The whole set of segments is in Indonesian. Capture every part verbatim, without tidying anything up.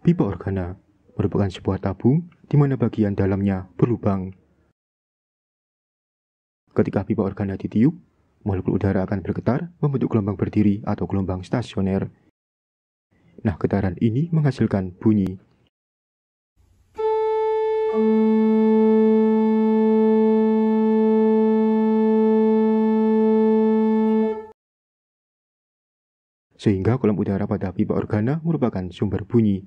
Pipa organa merupakan sebuah tabung di mana bagian dalamnya berlubang. Ketika pipa organa ditiup, molekul udara akan bergetar membentuk gelombang berdiri atau gelombang stasioner. Nah, getaran ini menghasilkan bunyi. Sehingga kolom udara pada pipa organa merupakan sumber bunyi.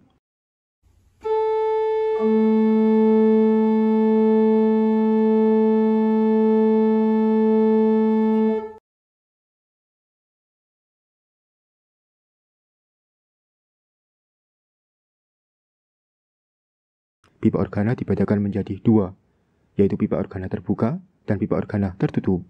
Pipa organa dibedakan menjadi dua, yaitu pipa organa terbuka dan pipa organa tertutup.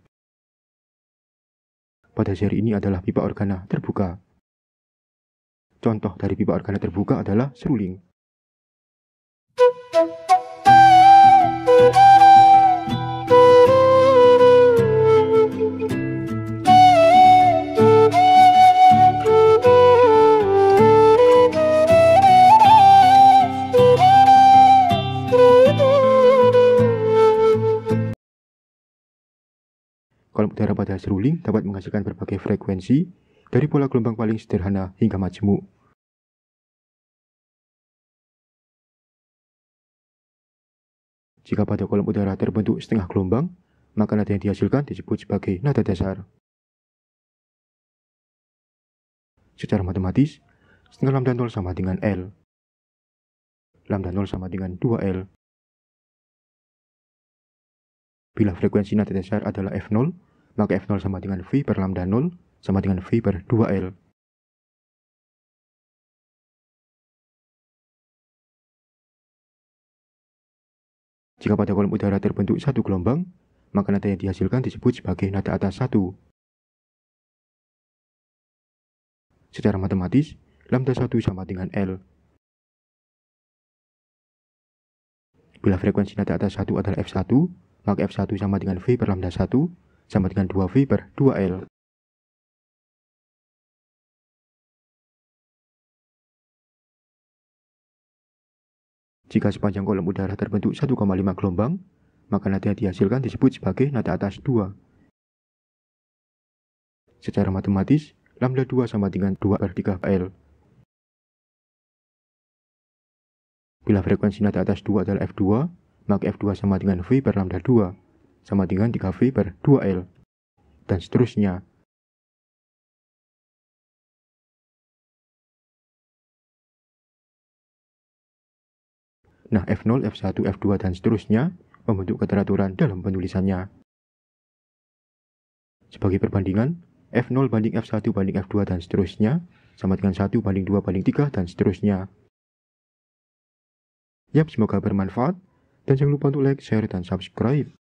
Pada seri ini adalah pipa organa terbuka. Contoh dari pipa organa terbuka adalah seruling. Kolom udara pada seruling dapat menghasilkan berbagai frekuensi, dari pola gelombang paling sederhana hingga majemuk. Jika pada kolom udara terbentuk setengah gelombang, maka nada yang dihasilkan disebut sebagai nada dasar. Secara matematis, setengah lambda nol sama dengan L. Lambda nol sama dengan dua L. Bila frekuensi nada dasar adalah F nol, maka F nol sama dengan V per lambda nol sama dengan V per dua L. Jika pada kolom udara terbentuk satu gelombang, maka nada yang dihasilkan disebut sebagai nada atas satu. Secara matematis, lambda satu sama dengan L. Bila frekuensi nada atas satu adalah F satu, maka F satu sama dengan V per lambda satu sama dengan dua V per dua L. Jika sepanjang kolom udara terbentuk satu koma lima gelombang, maka nada yang dihasilkan disebut sebagai nada atas dua. Secara matematis, lambda dua sama dengan dua per tiga L. Bila frekuensi nada atas dua adalah F dua, maka F dua sama dengan V per lambda dua, sama dengan tiga V per dua L, dan seterusnya. Nah, F nol, F satu, F dua, dan seterusnya membentuk keteraturan dalam penulisannya. Sebagai perbandingan, F nol banding F satu banding F dua dan seterusnya sama dengan satu banding dua banding tiga dan seterusnya. Yap, semoga bermanfaat, dan jangan lupa untuk like, share, dan subscribe.